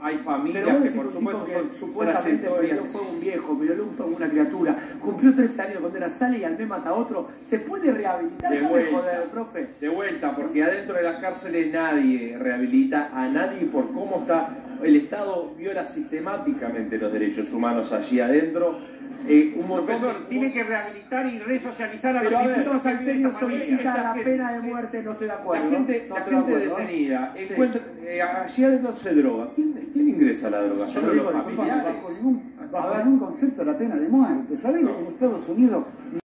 hay familias pero que por supuesto son supuestamente trayectorias. fue un viejo, pero una criatura, cumplió 13 años de condena, sale y al mes mata a otro, ¿se puede rehabilitar? De vuelta, joder, profe. de vuelta, porque adentro de las cárceles nadie rehabilita a nadie por cómo está. El Estado viola sistemáticamente los derechos humanos allí adentro. Profesor, tiene que rehabilitar y resocializar a los Distintos que viven en salteños esta familia. solicitan la pena de muerte, no estoy de acuerdo. La gente detenida, encuentra, allí adentro se droga. ¿Quién ingresa a la droga? Yo Solo digo, los disculpa, familiares. bajo ningún concepto la pena de muerte. ¿Sabés que en Estados Unidos